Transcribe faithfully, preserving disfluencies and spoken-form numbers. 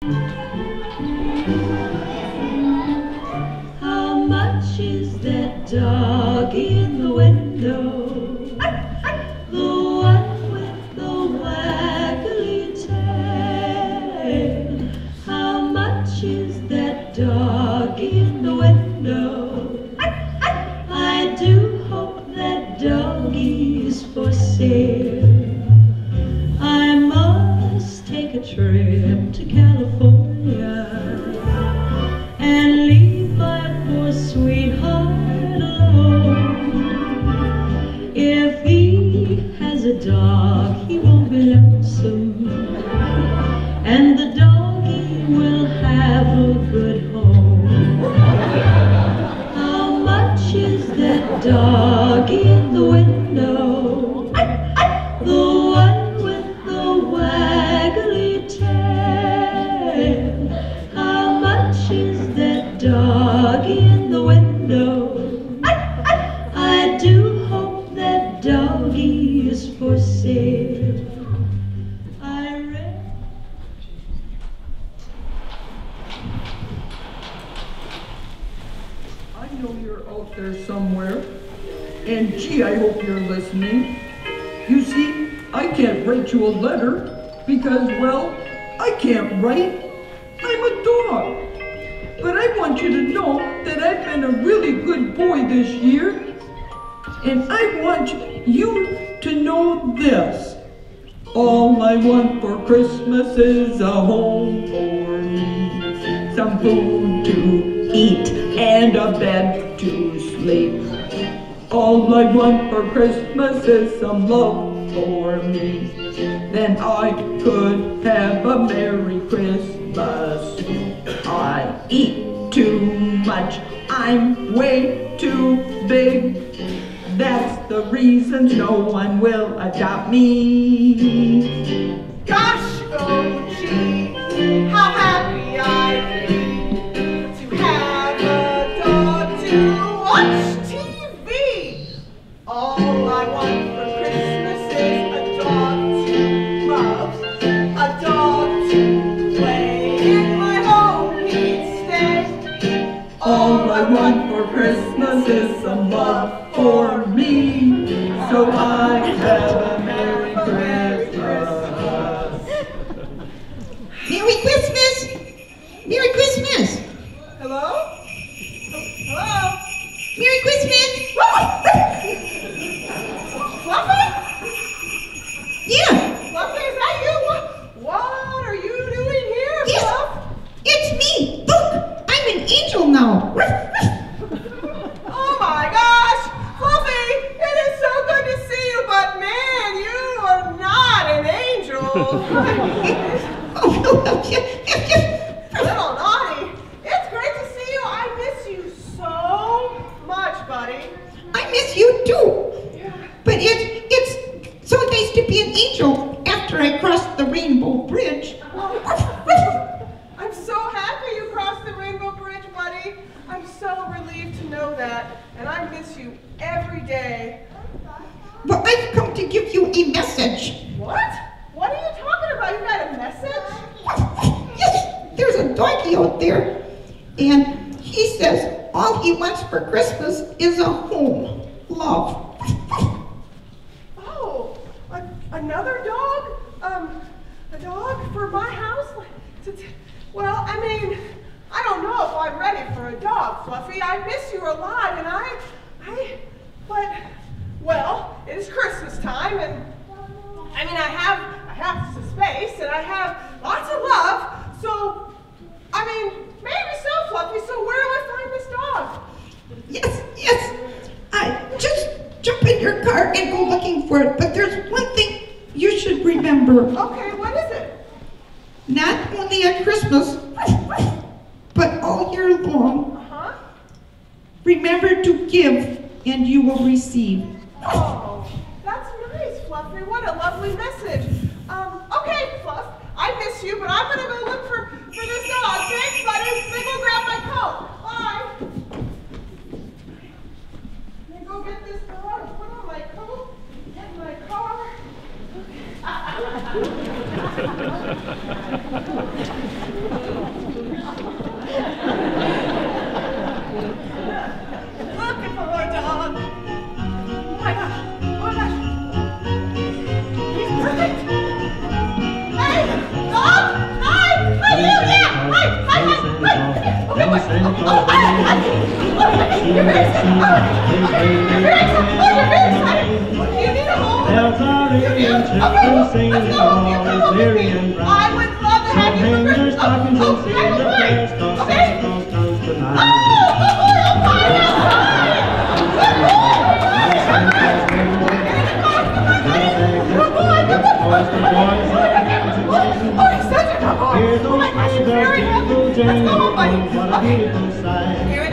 How much is that doggie in the window? The one with the waggly tail. How much is that doggie in the window? I do hope that doggie is for sale. I must take a trip to California and leave my poor sweetheart alone. If he has a dog, he won't be lonesome, and the doggie will have a good home. How much is that doggie in the window? The one with the waggly tail. How much is that doggie in the window? I do hope that doggie is for sale. I read. I know you're out there somewhere, and gee, I hope you're listening. You see, I can't write you a letter because, well, I can't write. I'm a dog. But I want you to know that I've been a really good boy this year, and I want you to know this. All I want for Christmas is a home for me, some food to eat and a bed to sleep. All I want for Christmas is some love for me. Then I could have a Merry Christmas. I eat too much, I'm way too big. That's the reason no one will adopt me. Gosh, oh gee, how happy I'd be to have a dog to watch T V. All I want for Christmas is a dog to love, a dog to play. In my home he'd stay. All I want for Christmas is some love for me, so I have a Merry Christmas. Merry Christmas! Merry Christmas! Hello? Oh, hello? Merry Christmas! Fluffy? Yeah! Fluffy, is that you? What, what are you doing here, Yes. Fluff? It's me! Look! I'm an angel now! Oh my gosh! Fluffy, it is so good to see you, but man, you are not an angel. Oh, no, no, yeah, yeah, yeah. Little naughty. It's great to see you. I miss you so much, buddy. I miss you too. Yeah. But it, it's so nice to be an angel after I crossed the Rainbow Bridge. I'm so happy you crossed the Rainbow Bridge, buddy. I'm so relieved to know that, and I miss you every day. Well, I've come to give you a message. What? What are you talking about? You got a message? Yes, there's a doggie out there, and he says all he wants for Christmas is a home, love. Oh, a, another dog? Um, a dog for my house? To t- Well, I mean, I don't know if I'm ready for a dog, Fluffy. I miss you a lot, and I, I, but, well, it is Christmas time, and I mean, I have, I have some space, and I have lots of love, so, I mean, maybe so, Fluffy, so where do I find this dog? Yes, yes. I just jump in your car and go looking for it. But there's one thing you should remember. Okay, what is it? Not only at Christmas, but all year long. Uh-huh. Remember to give and you will receive. Oh, that's nice, Fluffy. What a lovely message. Um, okay, Fluff, I miss you, but I'm gonna go look for, for this dog. Thanks, buddy. Let me go grab my coat. Bye. Let me go get this dog, put on my coat, get in my car. Okay. You need a home? Bells are ringing, children singing, all is merry and bright. I would love to have you for Hang your stockings and say the prayers, 'cause Santa Claus comes tonight. Hear those sleigh bells jingle, jangle, what a beautiful sight.